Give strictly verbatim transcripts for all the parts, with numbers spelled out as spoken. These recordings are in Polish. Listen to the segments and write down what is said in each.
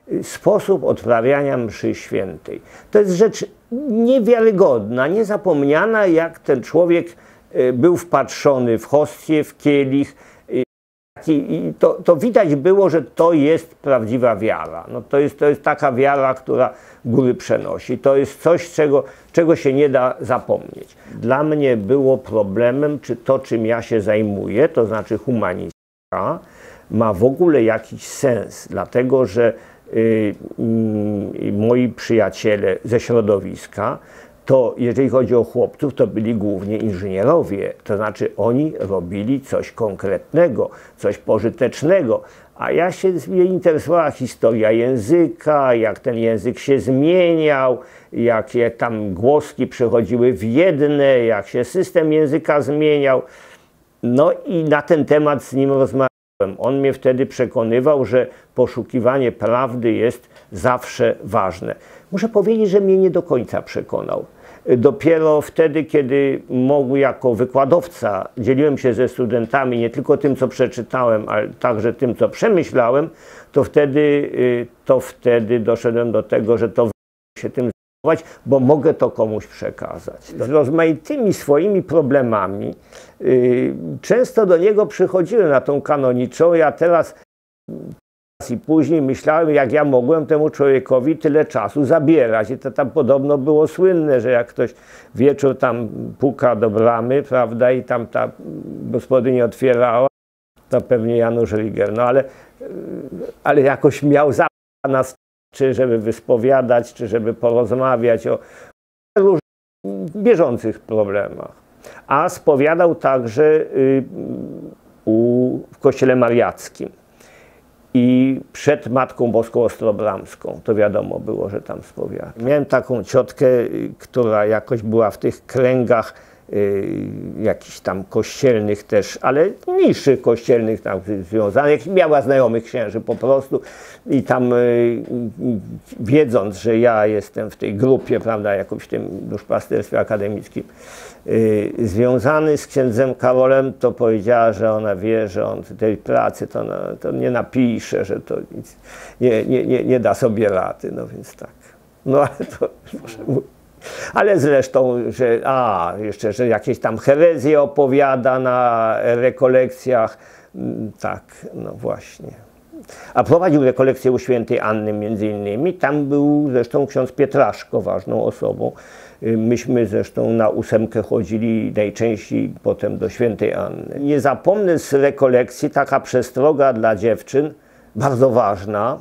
sposób odprawiania mszy świętej. To jest rzecz niewiarygodna, niezapomniana, jak ten człowiek był wpatrzony w hostię, w kielich. I to, to widać było, że to jest prawdziwa wiara. No to, jest, to jest taka wiara, która góry przenosi. To jest coś, czego, czego się nie da zapomnieć. Dla mnie było problemem, czy to, czym ja się zajmuję, to znaczy humanistyka, ma w ogóle jakiś sens, dlatego że y, y, moi przyjaciele ze środowiska, to jeżeli chodzi o chłopców, to byli głównie inżynierowie, to znaczy oni robili coś konkretnego, coś pożytecznego, a ja się interesowała historia języka, jak ten język się zmieniał, jakie tam głoski przechodziły w jedne, jak się system języka zmieniał. No i na ten temat z nim rozmawiałem. On mnie wtedy przekonywał, że poszukiwanie prawdy jest zawsze ważne. Muszę powiedzieć, że mnie nie do końca przekonał. Dopiero wtedy, kiedy mógł jako wykładowca, dzieliłem się ze studentami nie tylko tym, co przeczytałem, ale także tym, co przemyślałem, to wtedy, to wtedy doszedłem do tego, że to się tym zajmować, bo mogę to komuś przekazać. Z rozmaitymi swoimi problemami często do niego przychodziłem na tą kanoniczą. Ja teraz i później myślałem, jak ja mogłem temu człowiekowi tyle czasu zabierać. I to tam podobno było słynne, że jak ktoś wieczór tam puka do bramy, prawda, i tam ta gospodyni otwierała, to pewnie Janusz Riger. No ale, ale jakoś miał za nas, czy żeby wyspowiadać, czy żeby porozmawiać o różnych bieżących problemach. A spowiadał także y, u, w kościele mariackim. I przed Matką Boską Ostrobramską, to wiadomo było, że tam spowiada. Miałem taką ciotkę, która jakoś była w tych kręgach y, jakichś tam kościelnych też, ale niższych kościelnych tam związanych. Miała znajomych księży po prostu i tam y, y, wiedząc, że ja jestem w tej grupie, prawda, jakoś w tym duszpasterstwie akademickim, y, związany z księdzem Karolem, to powiedziała, że ona wie, że on tej pracy to, na, to nie napisze, że to nic, nie, nie, nie, nie da sobie rady, no więc tak. No ale to może mówić. Ale zresztą, że a, jeszcze, że jakieś tam herezje opowiada na rekolekcjach, tak, no właśnie. A prowadził rekolekcję u świętej Anny między innymi, tam był zresztą ksiądz Pietraszko ważną osobą. Myśmy zresztą na ósemkę chodzili najczęściej potem do świętej Anny. Nie zapomnę z rekolekcji taka przestroga dla dziewczyn, bardzo ważna,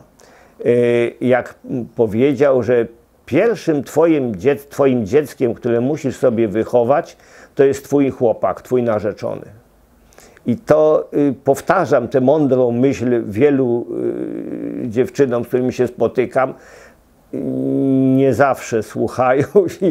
jak powiedział, że pierwszym twoim, dziec twoim dzieckiem, które musisz sobie wychować, to jest twój chłopak, twój narzeczony. I to y, powtarzam tę mądrą myśl wielu y, dziewczynom, z którymi się spotykam. Nie zawsze słuchają i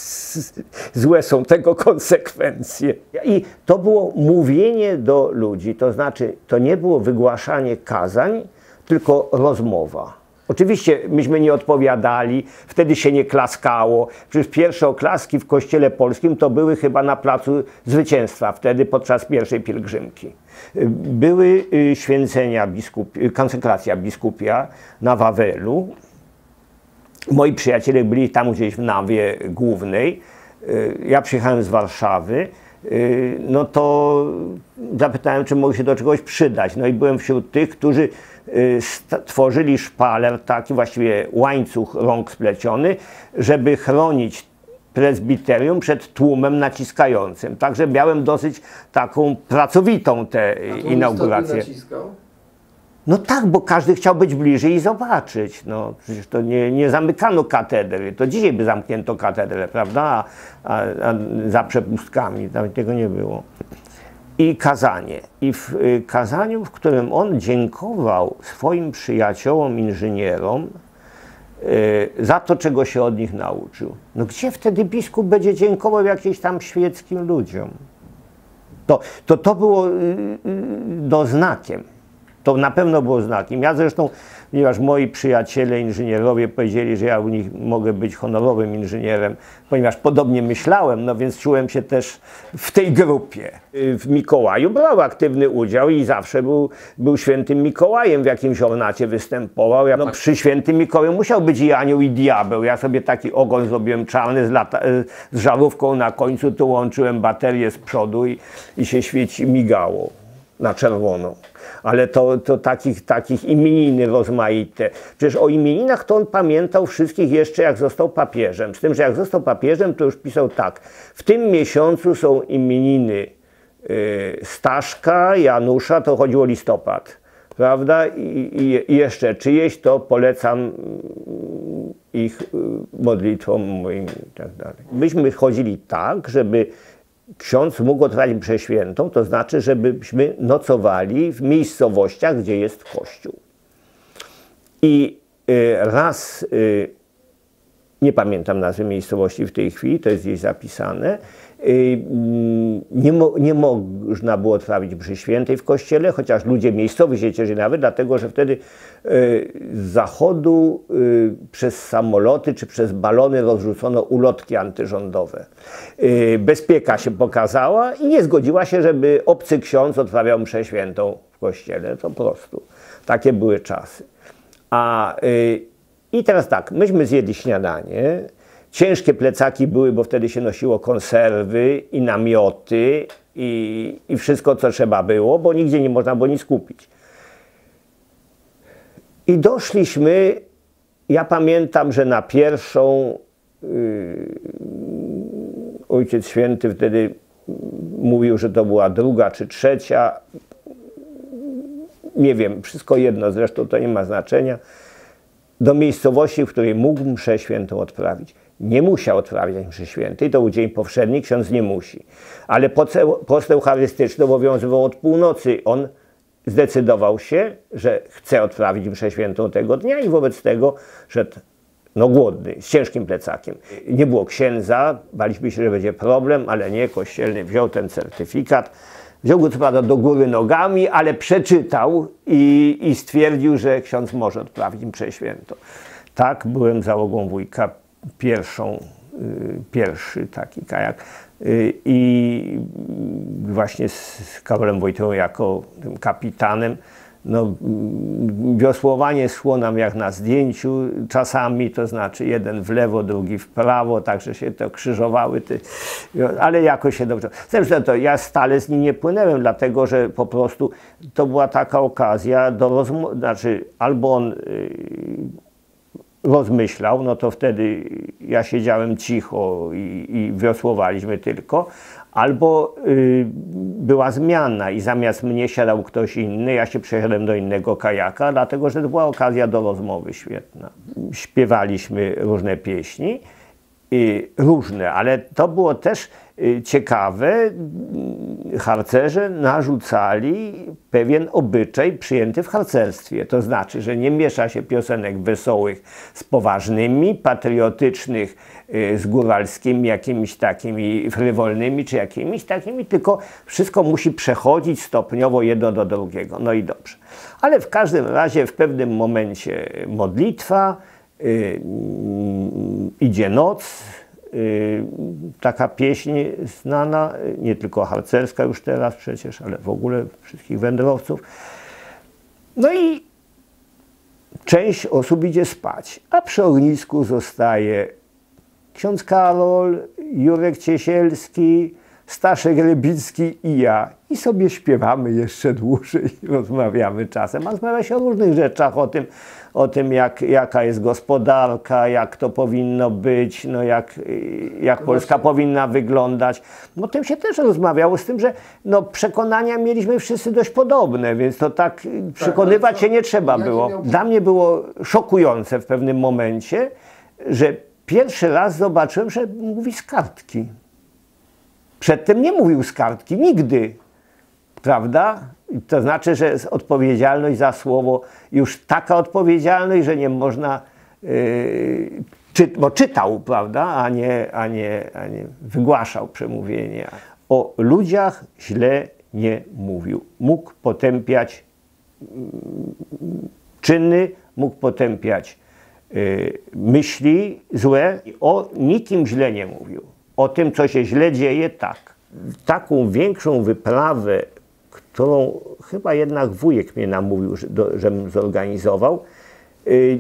złe są tego konsekwencje. I to było mówienie do ludzi, to znaczy to nie było wygłaszanie kazań, tylko rozmowa. Oczywiście myśmy nie odpowiadali, wtedy się nie klaskało. Przecież pierwsze oklaski w kościele polskim to były chyba na Placu Zwycięstwa, wtedy podczas pierwszej pielgrzymki. Były święcenia, biskupi, konsekracja biskupia na Wawelu. Moi przyjaciele byli tam gdzieś w nawie głównej. Ja przyjechałem z Warszawy. No to zapytałem, czy mogę się do czegoś przydać. No i byłem wśród tych, którzy tworzyli szpaler, taki właściwie łańcuch rąk spleciony, żeby chronić prezbiterium przed tłumem naciskającym. Także miałem dosyć taką pracowitą tę inaugurację. No tak, bo każdy chciał być bliżej i zobaczyć. No, przecież to nie, nie zamykano katedry. To dzisiaj by zamknięto katedrę, prawda? A, a, a za przepustkami. Nawet tego nie było. I kazanie. I w y, kazaniu, w którym on dziękował swoim przyjaciołom, inżynierom y, za to, czego się od nich nauczył. No gdzie wtedy biskup będzie dziękował jakimś tam świeckim ludziom? To to, to było y, y, no, znakiem. To na pewno było znakiem. Ja zresztą, ponieważ moi przyjaciele inżynierowie powiedzieli, że ja u nich mogę być honorowym inżynierem, ponieważ podobnie myślałem, no więc czułem się też w tej grupie. W Mikołaju brał aktywny udział i zawsze był, był świętym Mikołajem, w jakimś ornacie występował. Ja, no, przy świętym Mikołaju musiał być i anioł, i diabeł. Ja sobie taki ogon zrobiłem czarny z, lata, z żarówką na końcu, tu łączyłem baterię z przodu i, i się świeci, migało na czerwono. Ale to, to takich, takich imieniny rozmaite. Przecież o imieninach to on pamiętał wszystkich jeszcze jak został papieżem. Z tym, że jak został papieżem, to już pisał tak. W tym miesiącu są imieniny y, Staszka, Janusza, to chodziło o listopad. Prawda? I, i jeszcze czyjeś, to polecam ich modlitwom moim i tak dalej. Myśmy chodzili tak, żeby ksiądz mógł odprawić mszę świętą, to znaczy, żebyśmy nocowali w miejscowościach, gdzie jest kościół. I y, raz, y, nie pamiętam nazwy miejscowości w tej chwili, to jest gdzieś zapisane, y, nie, mo nie można było odprawić mszy świętej w kościele, chociaż ludzie miejscowi się cieszyli nawet, dlatego że wtedy y, z zachodu y, przez samoloty czy przez balony rozrzucono ulotki antyrządowe. Y, bezpieka się pokazała i nie zgodziła się, żeby obcy ksiądz odprawiał mszę świętą w kościele. To po prostu. Takie były czasy. A, y, I teraz tak, myśmy zjedli śniadanie. Ciężkie plecaki były, bo wtedy się nosiło konserwy i namioty i, i wszystko, co trzeba było, bo nigdzie nie można było nic kupić. I doszliśmy, ja pamiętam, że na pierwszą yy, Ojciec Święty wtedy mówił, że to była druga czy trzecia, nie wiem, wszystko jedno, zresztą to nie ma znaczenia, do miejscowości, w której mógł mszę świętą odprawić. Nie musiał odprawiać mszy świętej, to był dzień powszedni, ksiądz nie musi. Ale post eucharystyczny obowiązywał od północy. On zdecydował się, że chce odprawić mszę świętą tego dnia i wobec tego szedł no, głodny, z ciężkim plecakiem. Nie było księdza, baliśmy się, że będzie problem, ale nie, kościelny wziął ten certyfikat. Wziął go co prawda do góry nogami, ale przeczytał i, i stwierdził, że ksiądz może odprawić mszę świętą. Tak, byłem załogą wujka, pierwszą, y, pierwszy taki kajak. Y, I właśnie z Karolem Wojtą jako tym kapitanem, no, wiosłowanie szło nam jak na zdjęciu czasami, to znaczy jeden w lewo, drugi w prawo, także się to krzyżowały, te, ale jakoś się dobrze. Zresztą to ja stale z nim nie płynęłem, dlatego że po prostu to była taka okazja do rozmowy, znaczy albo on rozmyślał, no to wtedy ja siedziałem cicho i, i wiosłowaliśmy tylko, albo y, była zmiana i zamiast mnie siadał ktoś inny, ja się przesiadłem do innego kajaka, dlatego że to była okazja do rozmowy świetna. Śpiewaliśmy różne pieśni, y, różne, ale to było też y, ciekawe. Harcerze narzucali pewien obyczaj przyjęty w harcerstwie. To znaczy, że nie miesza się piosenek wesołych z poważnymi, patriotycznych y, z góralskimi, jakimiś takimi frywolnymi, czy jakimiś takimi, tylko wszystko musi przechodzić stopniowo jedno do drugiego. No i dobrze. Ale w każdym razie w pewnym momencie modlitwa, y, y, idzie noc, Yy, taka pieśń znana, nie tylko harcerska już teraz przecież, ale w ogóle wszystkich wędrowców. No i część osób idzie spać, a przy ognisku zostaje ksiądz Karol, Jurek Ciesielski, Staszek Rybicki i ja. I sobie śpiewamy jeszcze dłużej, rozmawiamy czasem, a rozmawia się o różnych rzeczach, o tym, o tym jak, jaka jest gospodarka, jak to powinno być, no jak, jak Polska powinna wyglądać. No tym się też rozmawiało, z tym, że no, przekonania mieliśmy wszyscy dość podobne, więc to tak, tak przekonywać się nie trzeba było. Miał... Dla mnie było szokujące w pewnym momencie, że pierwszy raz zobaczyłem, że mówi z kartki. Przedtem nie mówił z kartki, nigdy, prawda? To znaczy, że jest odpowiedzialność za słowo, już taka odpowiedzialność, że nie można, yy, czy, bo czytał, prawda, a nie, a, nie, a nie wygłaszał przemówienia. O ludziach źle nie mówił. Mógł potępiać czyny, mógł potępiać y, myśli złe. O nikim źle nie mówił. O tym, co się źle dzieje, tak. Taką większą wyprawę, którą chyba jednak wujek mnie namówił, że, do, żebym zorganizował, y, y,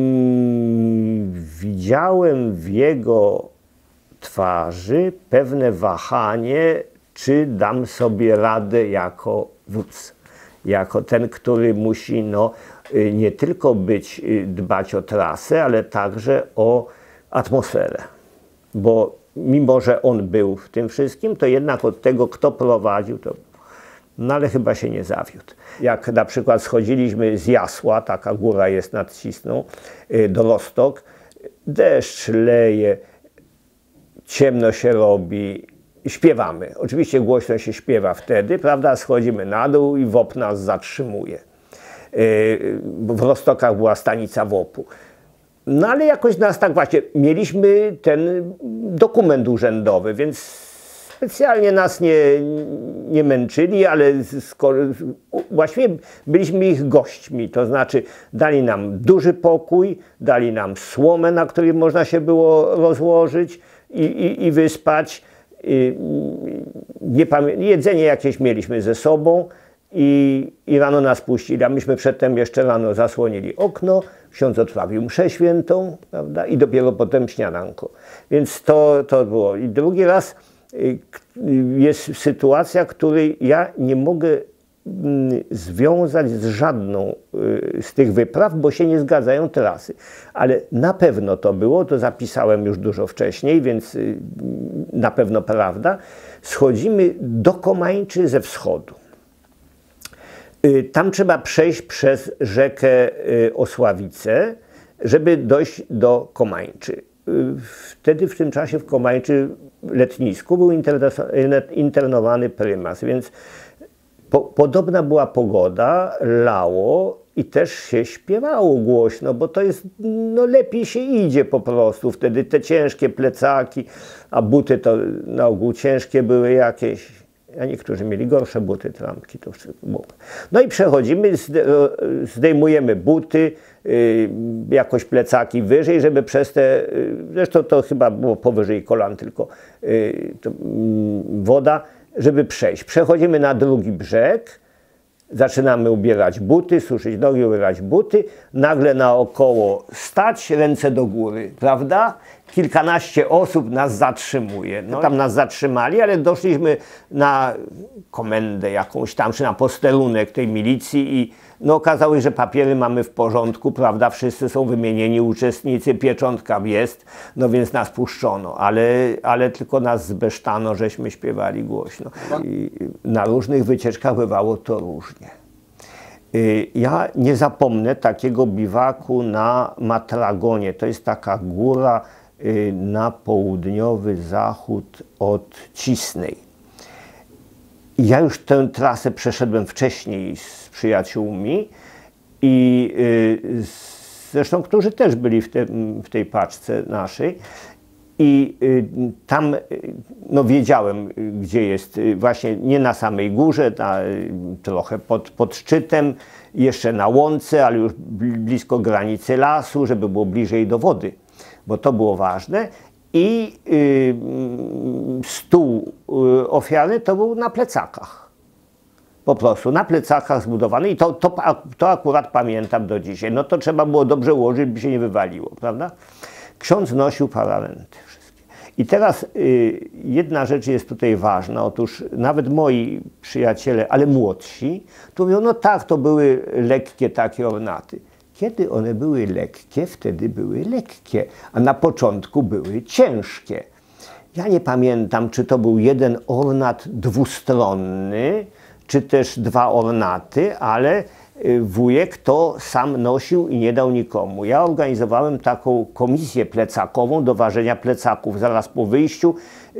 widziałem w jego twarzy pewne wahanie, czy dam sobie radę jako wódz. Jako ten, który musi no, nie tylko być, dbać o trasę, ale także o atmosferę. Bo mimo, że on był w tym wszystkim, to jednak od tego, kto prowadził, to no ale chyba się nie zawiódł. Jak na przykład schodziliśmy z Jasła, taka góra jest nad Cisną, do Roztok, deszcz leje, ciemno się robi, śpiewamy. Oczywiście głośno się śpiewa wtedy, prawda? Schodzimy na dół i W O P nas zatrzymuje. W Roztokach była stanica W O P-u. No ale jakoś nas tak właśnie, mieliśmy ten dokument urzędowy, więc specjalnie nas nie, nie męczyli, ale skoro, właściwie byliśmy ich gośćmi, to znaczy dali nam duży pokój, dali nam słomę, na której można się było rozłożyć i, i, i wyspać. I, nie jedzenie jakieś mieliśmy ze sobą i, i rano nas puścili, a myśmy przedtem jeszcze rano zasłonili okno, ksiądz odprawił mszę świętą, prawda, i dopiero potem śniadanko. Więc to, to było. I drugi raz jest sytuacja, której ja nie mogę związać z żadną z tych wypraw, bo się nie zgadzają trasy. Ale na pewno to było, to zapisałem już dużo wcześniej, więc na pewno prawda. Schodzimy do Komańczy ze wschodu. Tam trzeba przejść przez rzekę Osławice, żeby dojść do Komańczy. Wtedy w tym czasie w Komańczy letnisku był internowany prymas, więc Po, podobna była pogoda, lało i też się śpiewało głośno, bo to jest, no lepiej się idzie po prostu wtedy, te ciężkie plecaki, a buty to na ogół ciężkie były jakieś, a niektórzy mieli gorsze buty, trampki, to wszystko było. No i przechodzimy, zdejmujemy buty, yy, jakoś plecaki wyżej, żeby przez te, yy, zresztą to chyba było powyżej kolan tylko yy, to, yy, woda, żeby przejść. Przechodzimy na drugi brzeg, zaczynamy ubierać buty, suszyć nogi, ubierać buty, nagle naokoło stać, ręce do góry, prawda? Kilkanaście osób nas zatrzymuje. No, tam nas zatrzymali, ale doszliśmy na komendę jakąś tam, czy na posterunek tej milicji i no, okazało się, że papiery mamy w porządku, prawda? Wszyscy są wymienieni uczestnicy, pieczątka jest, no więc nas puszczono, ale, ale tylko nas zbesztano, żeśmy śpiewali głośno. I na różnych wycieczkach bywało to różnie. Ja nie zapomnę takiego biwaku na Matragonie. To jest taka góra na południowy zachód od Cisnej. Ja już tę trasę przeszedłem wcześniej z przyjaciółmi i y, zresztą, którzy też byli w, te, w tej paczce naszej i y, tam no, wiedziałem, gdzie jest, właśnie nie na samej górze, na, trochę pod, pod szczytem, jeszcze na łące, ale już blisko granicy lasu, żeby było bliżej do wody, bo to było ważne. I y, stół y, ofiary to był na plecakach. Po prostu na plecakach zbudowany i to, to, to akurat pamiętam do dzisiaj. No to trzeba było dobrze ułożyć, by się nie wywaliło, prawda? Ksiądz nosił paramenty wszystkie. I teraz y, jedna rzecz jest tutaj ważna. Otóż nawet moi przyjaciele, ale młodsi, to mówią, no tak, to były lekkie takie ornaty. Kiedy one były lekkie, wtedy były lekkie, a na początku były ciężkie. Ja nie pamiętam, czy to był jeden ornat dwustronny, czy też dwa ornaty, ale wujek to sam nosił i nie dał nikomu. Ja organizowałem taką komisję plecakową do ważenia plecaków zaraz po wyjściu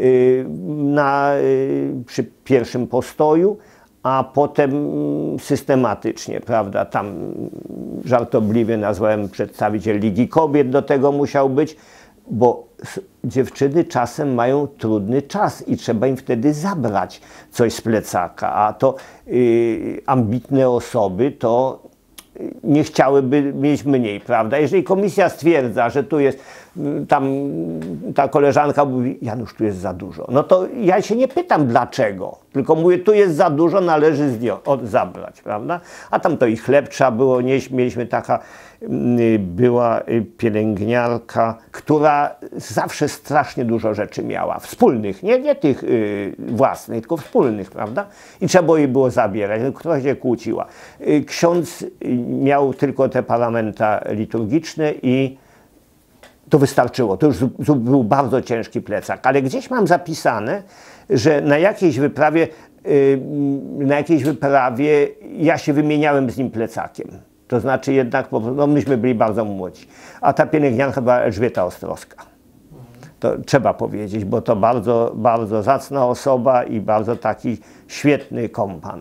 na, przy pierwszym postoju, a potem systematycznie, prawda, tam żartobliwie nazwałem przedstawiciel Ligi Kobiet, do tego musiał być. bo dziewczyny czasem mają trudny czas i trzeba im wtedy zabrać coś z plecaka, a to yy, ambitne osoby to nie chciałyby mieć mniej, prawda? Jeżeli komisja stwierdza, że tu jest, tam ta koleżanka mówi, Janusz, tu jest za dużo, no to ja się nie pytam dlaczego, tylko mówię, tu jest za dużo, należy zdjąć, od, zabrać, prawda? A tam to i chleb trzeba było nieść, mieliśmy taka, była pielęgniarka, która zawsze strasznie dużo rzeczy miała, wspólnych, nie, nie tych y, własnych, tylko wspólnych, prawda? I trzeba było jej było zabierać, która się kłóciła. Ksiądz miał tylko te paramenta liturgiczne i to wystarczyło. To już był bardzo ciężki plecak, ale gdzieś mam zapisane, że na jakiejś wyprawie, y, na jakiejś wyprawie ja się wymieniałem z nim plecakiem. To znaczy jednak, no myśmy byli bardzo młodzi. A ta pielęgniarka była Elżbieta Ostrowska. To trzeba powiedzieć, bo to bardzo, bardzo zacna osoba i bardzo taki świetny kompan.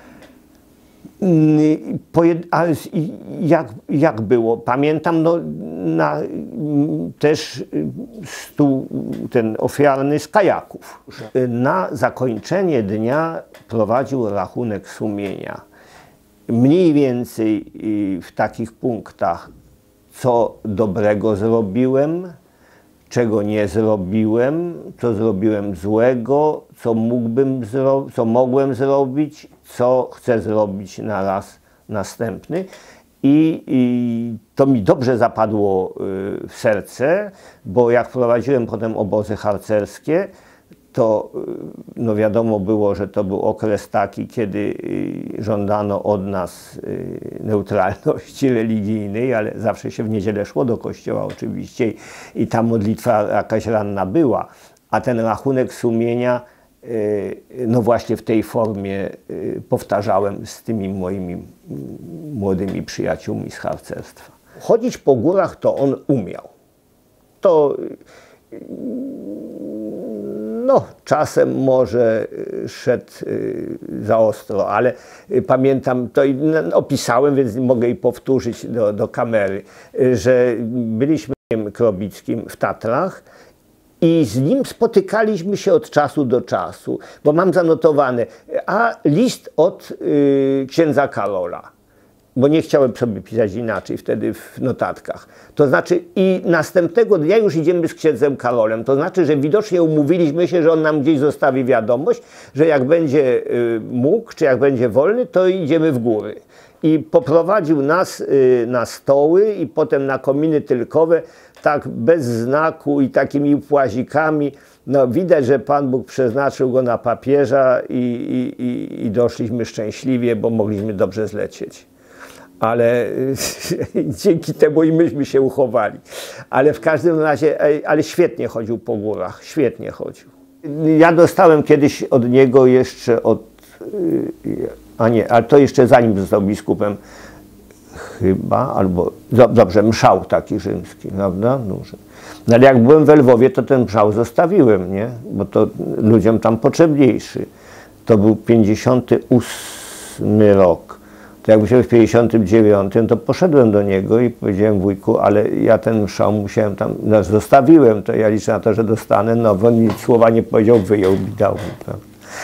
A jak, jak było? Pamiętam, no, na, też stół ten ofiarny z kajaków. Na zakończenie dnia prowadził rachunek sumienia. Mniej więcej w takich punktach, co dobrego zrobiłem, czego nie zrobiłem, co zrobiłem złego, co mógłbym zro co mogłem zrobić, co chcę zrobić na raz następny. I, i to mi dobrze zapadło w serce, bo jak prowadziłem potem obozy harcerskie, to no wiadomo było, że to był okres taki, kiedy żądano od nas neutralności religijnej, ale zawsze się w niedzielę szło do kościoła oczywiście i ta modlitwa jakaś ranna była, a ten rachunek sumienia no właśnie w tej formie powtarzałem z tymi moimi młodymi przyjaciółmi z harcerstwa. Chodzić po górach to on umiał. To no, czasem może szedł za ostro, ale pamiętam, to opisałem, więc mogę i powtórzyć do, do kamery, że byliśmy w Krobickim w Tatrach i z nim spotykaliśmy się od czasu do czasu, bo mam zanotowane, a list od y, księdza Karola. Bo nie chciałem sobie pisać inaczej wtedy w notatkach. To znaczy i następnego dnia już idziemy z księdzem Karolem. To znaczy, że widocznie umówiliśmy się, że on nam gdzieś zostawi wiadomość, że jak będzie y, mógł, czy jak będzie wolny, to idziemy w góry. I poprowadził nas y, na stoły i potem na kominy tylkowe, tak bez znaku i takimi płazikami. No, widać, że Pan Bóg przeznaczył go na papieża i, i, i, i doszliśmy szczęśliwie, bo mogliśmy dobrze zlecieć. Ale dzięki temu i myśmy się uchowali. Ale w każdym razie, ale świetnie chodził po górach, świetnie chodził. Ja dostałem kiedyś od niego jeszcze od, a nie, ale to jeszcze zanim został biskupem, chyba, albo, dobrze, mszał taki rzymski, prawda? Duży. No ale jak byłem w Lwowie, to ten mszał zostawiłem, nie? Bo to ludziom tam potrzebniejszy. To był pięćdziesiąty ósmy rok. To jak byłem w pięćdziesiątym dziewiątym, to poszedłem do niego i powiedziałem, wujku, ale ja ten mszał musiałem tam, no, zostawiłem, to ja liczę na to, że dostanę, no bo nic słowa nie powiedział, wyjął mi, dał mi, prawda?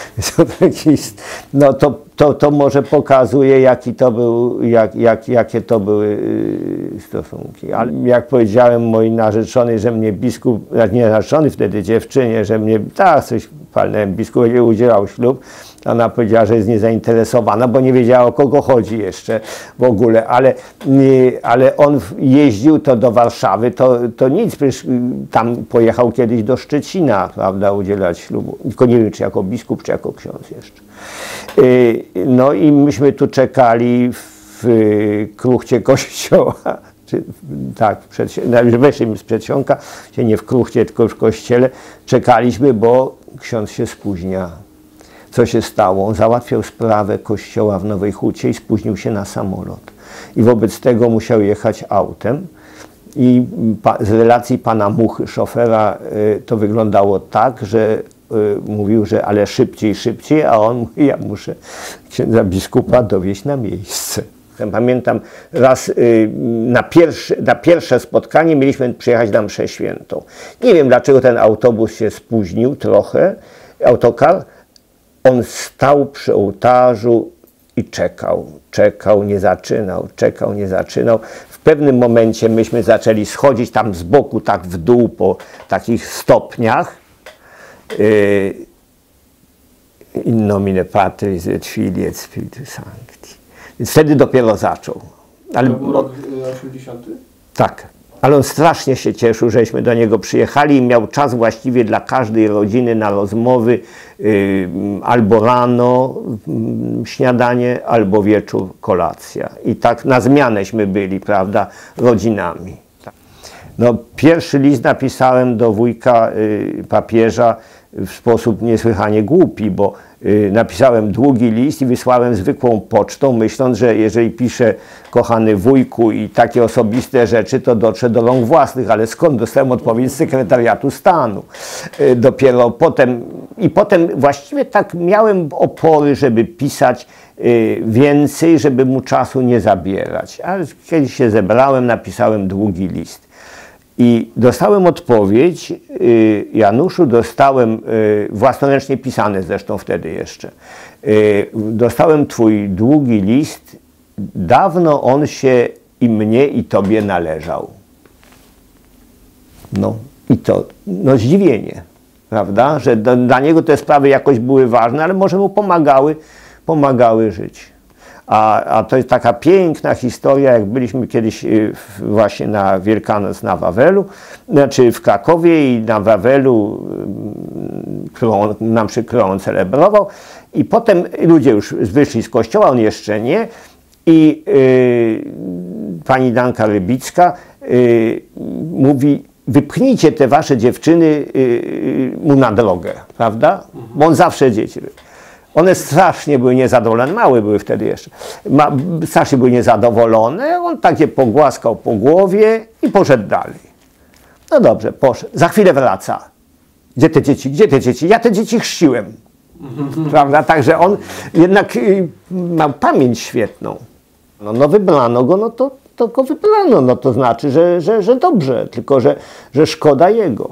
No to, to, to może pokazuje, jaki to był, jak, jak, jakie to były stosunki. Ale jak powiedziałem mojej narzeczonej, że mnie biskup, nie narzeczony wtedy dziewczynie, że mnie, tak, coś palnąłem, biskup udzielał ślub, ona powiedziała, że jest niezainteresowana, bo nie wiedziała, o kogo chodzi jeszcze w ogóle, ale, ale on jeździł to do Warszawy, to, to nic, przecież tam pojechał kiedyś do Szczecina, prawda, udzielać ślubu, tylko nie wiem, czy jako biskup, czy jako ksiądz jeszcze. No i myśmy tu czekali w kruchcie kościoła, czy, tak, weszliśmy z przedsionka, nie w kruchcie, tylko w kościele, czekaliśmy, bo ksiądz się spóźnia. Co się stało? On załatwiał sprawę kościoła w Nowej Hucie i spóźnił się na samolot. I wobec tego musiał jechać autem. I z relacji pana Muchy, szofera, to wyglądało tak, że mówił, że ale szybciej, szybciej, a on mówi, ja muszę księdza biskupa dowieźć na miejsce. Pamiętam raz y, na, pierwszy, na pierwsze spotkanie mieliśmy przyjechać na mszę świętą. Nie wiem, dlaczego ten autobus się spóźnił trochę, autokar. On stał przy ołtarzu i czekał, czekał, nie zaczynał, czekał, nie zaczynał. W pewnym momencie myśmy zaczęli schodzić tam z boku, tak w dół po takich stopniach. Y, In nomine Patris et Filii et Spiritus Sancti. Więc wtedy dopiero zaczął. Ale, to był rok osiemdziesiąty? Tak. Ale on strasznie się cieszył, żeśmy do niego przyjechali i miał czas właściwie dla każdej rodziny na rozmowy, yy, albo rano yy, śniadanie, albo wieczór kolacja. I tak na zmianęśmy byli, prawda, rodzinami. Tak. No, pierwszy list napisałem do wujka yy, papieża w sposób niesłychanie głupi, bo y, napisałem długi list i wysłałem zwykłą pocztą, myśląc, że jeżeli piszę kochany wujku i takie osobiste rzeczy, to dotrze do rąk własnych, ale skąd dostałem odpowiedź z sekretariatu stanu? Y, dopiero potem, i potem właściwie tak miałem opory, żeby pisać y, więcej, żeby mu czasu nie zabierać. Ale kiedyś się zebrałem, napisałem długi list. I dostałem odpowiedź, Januszu, dostałem, własnoręcznie pisane zresztą wtedy jeszcze, dostałem twój długi list, dawno on się i mnie, i tobie należał. No i to, no zdziwienie, prawda, że do, dla niego te sprawy jakoś były ważne, ale może mu pomagały, pomagały żyć. A, a to jest taka piękna historia, jak byliśmy kiedyś właśnie na Wielkanoc na Wawelu, znaczy w Krakowie i na Wawelu, którą, na mszy, którą on celebrował, i potem ludzie już wyszli z kościoła, on jeszcze nie, i yy, pani Danka Rybicka yy, mówi: wypchnijcie te wasze dziewczyny yy, mu na drogę, prawda? Bo on zawsze dzieci. One strasznie były niezadowolone, małe były wtedy jeszcze, Ma, strasznie były niezadowolone, on tak je pogłaskał po głowie i poszedł dalej. No dobrze, poszedł, za chwilę wraca. Gdzie te dzieci, gdzie te dzieci? Ja te dzieci chrzciłem. Prawda? Także on jednak y, ma pamięć świetną. No, no wybrano go, no to, to go wybrano, no to znaczy, że, że, że dobrze, tylko że, że szkoda jego.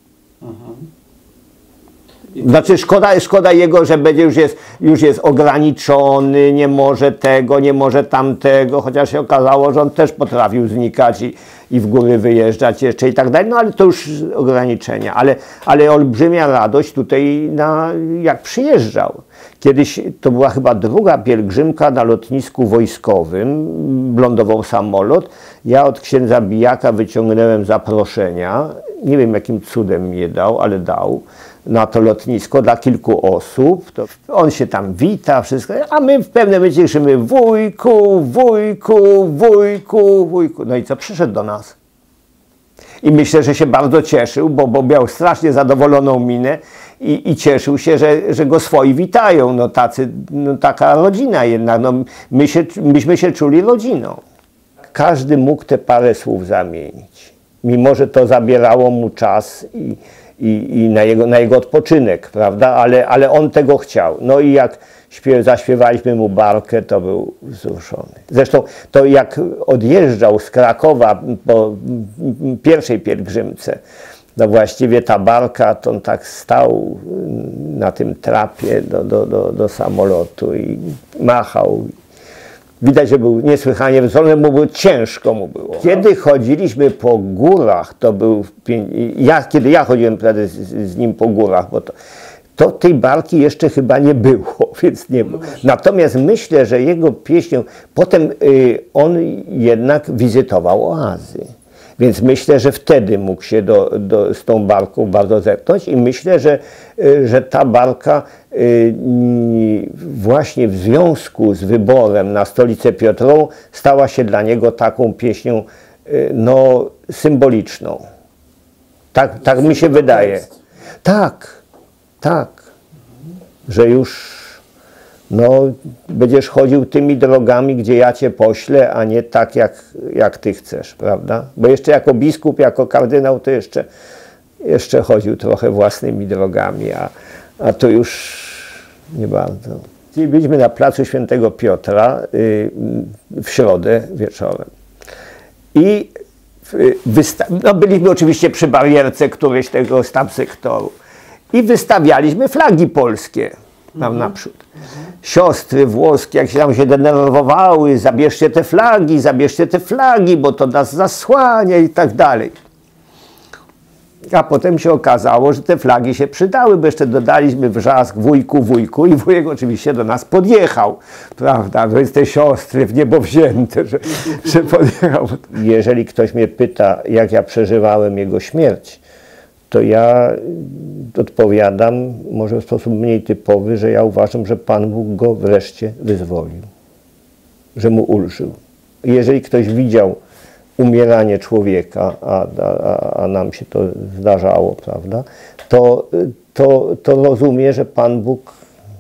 Znaczy szkoda, szkoda jego, że będzie już jest, już jest ograniczony, nie może tego, nie może tamtego, chociaż się okazało, że on też potrafił znikać i, i w góry wyjeżdżać jeszcze i tak dalej, no ale to już ograniczenia, ale, ale olbrzymia radość tutaj, na, jak przyjeżdżał. Kiedyś to była chyba druga pielgrzymka na lotnisku wojskowym, lądował samolot, ja od księdza Bijaka wyciągnąłem zaproszenia, nie wiem jakim cudem mi je dał, ale dał, na to lotnisko dla kilku osób. To on się tam wita, wszystko, a my w pewnym momencie krzyczymy: wujku, wujku, wujku, wujku. No i co? Przyszedł do nas. I myślę, że się bardzo cieszył, bo, bo miał strasznie zadowoloną minę i, i cieszył się, że, że go swoi witają. No, tacy, no taka rodzina jednak. No, my się, myśmy się czuli rodziną. Każdy mógł te parę słów zamienić. Mimo że to zabierało mu czas i I, i na, jego, na jego odpoczynek, prawda? Ale, ale on tego chciał. No i jak śpiew, zaśpiewaliśmy mu barkę, to był wzruszony. Zresztą to jak odjeżdżał z Krakowa po pierwszej pielgrzymce, no właściwie ta barka, to on tak stał na tym trapie do, do, do, do samolotu i machał. Widać, że był niesłychanie wzorny, mu było ciężko mu było. Kiedy chodziliśmy po górach, to był, ja, kiedy ja chodziłem wtedy z, z nim po górach, bo to, to tej barki jeszcze chyba nie było, więc nie było. Natomiast myślę, że jego pieśnią, potem y, on jednak wizytował oazy. Więc myślę, że wtedy mógł się do, do, z tą barką bardzo zepnąć i myślę, że, że ta barka właśnie w związku z wyborem na Stolicę Piotrową stała się dla niego taką pieśnią no, symboliczną. Tak, tak mi się wydaje. Tak, tak, że już no, będziesz chodził tymi drogami, gdzie ja cię poślę, a nie tak, jak, jak ty chcesz, prawda? Bo jeszcze jako biskup, jako kardynał, to jeszcze, jeszcze chodził trochę własnymi drogami, a, a to już nie bardzo. Czyli byliśmy na placu Świętego Piotra y, w środę wieczorem. I no byliśmy oczywiście przy barierce któregoś tego tam sektoru. I wystawialiśmy flagi polskie tam naprzód. Siostry włoskie, jak się tam się denerwowały, zabierzcie te flagi, zabierzcie te flagi, bo to nas zasłania i tak dalej. A potem się okazało, że te flagi się przydały, bo jeszcze dodaliśmy wrzask wujku, wujku i wujek oczywiście do nas podjechał, prawda, to jest te siostry w niebo wzięte, że, że podjechał. Jeżeli ktoś mnie pyta, jak ja przeżywałem jego śmierć, to ja odpowiadam, może w sposób mniej typowy, że ja uważam, że Pan Bóg go wreszcie wyzwolił, że mu ulżył. Jeżeli ktoś widział umieranie człowieka, a, a, a nam się to zdarzało, prawda, to, to, to rozumie, że Pan Bóg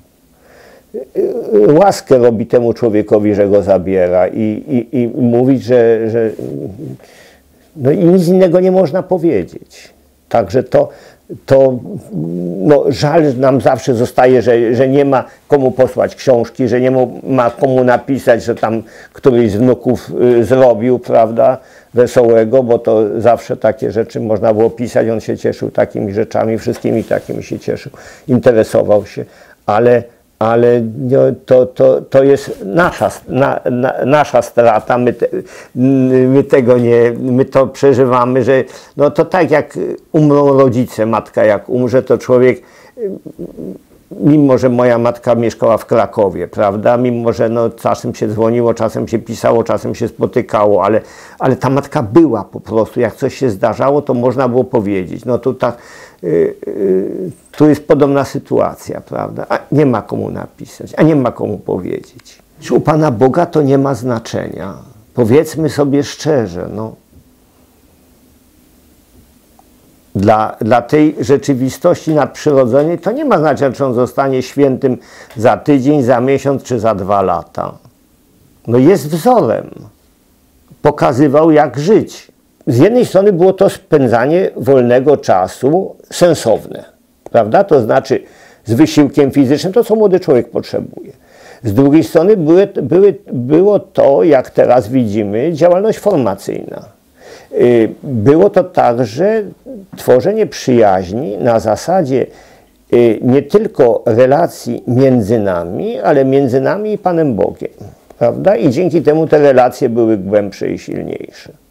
łaskę robi temu człowiekowi, że go zabiera i, i, i mówi, że, że no i nic innego nie można powiedzieć. Także to, to no, żal nam zawsze zostaje, że, że nie ma komu posłać książki, że nie ma komu napisać, że tam któryś z wnuków y, zrobił, prawda, wesołego, bo to zawsze takie rzeczy można było pisać. On się cieszył takimi rzeczami, wszystkimi takimi się cieszył, interesował się, ale, ale no, to, to, to jest nasza, na, na, nasza strata, my, te, my tego nie, my to przeżywamy, że no to tak jak umrą rodzice, matka jak umrze, to człowiek, mimo że moja matka mieszkała w Krakowie, prawda, mimo że no, czasem się dzwoniło, czasem się pisało, czasem się spotykało, ale, ale ta matka była po prostu, jak coś się zdarzało, to można było powiedzieć. No tu tak, yy, yy, tu jest podobna sytuacja, prawda, a nie ma komu napisać, a nie ma komu powiedzieć. U Pana Boga to nie ma znaczenia. Powiedzmy sobie szczerze, no. Dla, dla tej rzeczywistości nadprzyrodzonej to nie ma znaczenia, czy on zostanie świętym za tydzień, za miesiąc, czy za dwa lata. No jest wzorem. Pokazywał, jak żyć. Z jednej strony było to spędzanie wolnego czasu sensowne, prawda? To znaczy z wysiłkiem fizycznym, to co młody człowiek potrzebuje. Z drugiej strony były, były, było to, jak teraz widzimy, działalność formacyjna. Było to także tworzenie przyjaźni na zasadzie nie tylko relacji między nami, ale między nami i Panem Bogiem, prawda? I dzięki temu te relacje były głębsze i silniejsze.